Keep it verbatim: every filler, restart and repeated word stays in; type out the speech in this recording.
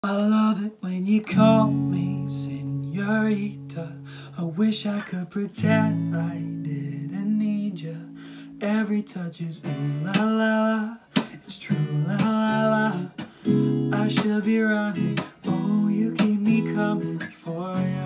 I love it when you call me Sinorita. I wish I could pretend I didn't need ya. Every touch is ooh la la la. It's true la la la. I should be running. Oh, you keep me coming for ya.